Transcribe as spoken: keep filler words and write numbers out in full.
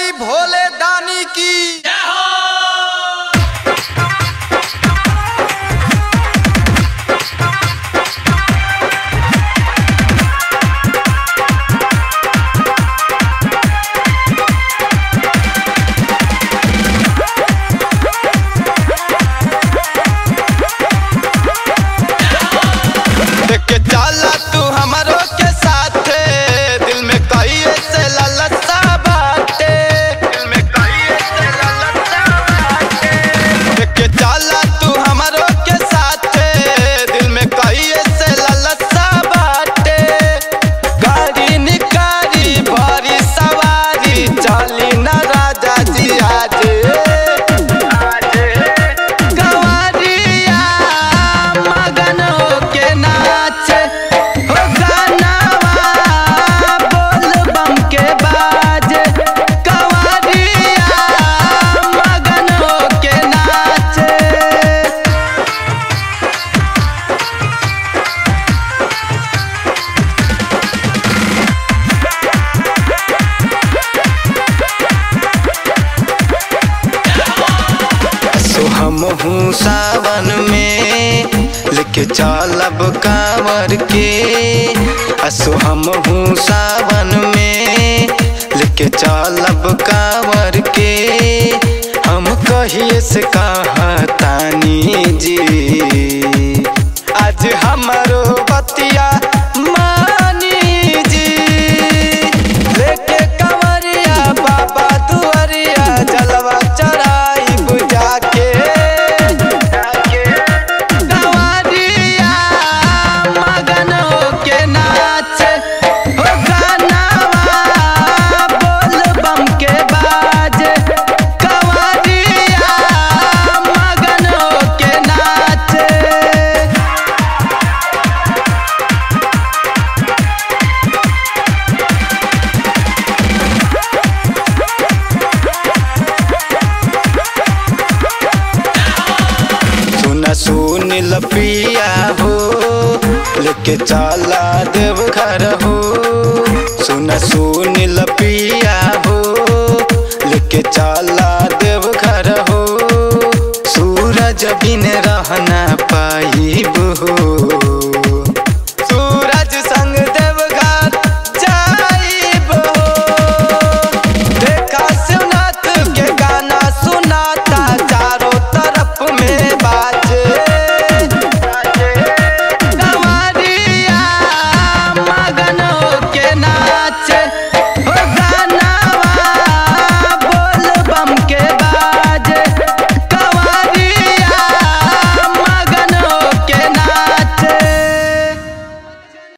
त्रिपुरारी भोले दानी की हमहू सावन में लेके चलब कांवर के। असो हमहू सावन में लेके चलब कांवर के। हम कहिए से कहतानी जी आज हमारो बतिया मानी जी। लेके कांवरिया बाबा दुआरिया जलवा चढ़ाई बुझा के। सुनील पिया हो लेके चला देव घर हो। सुना सुनील पिया हो लेके चला देव घर हो। सूरज बिन रहना पाइब हो।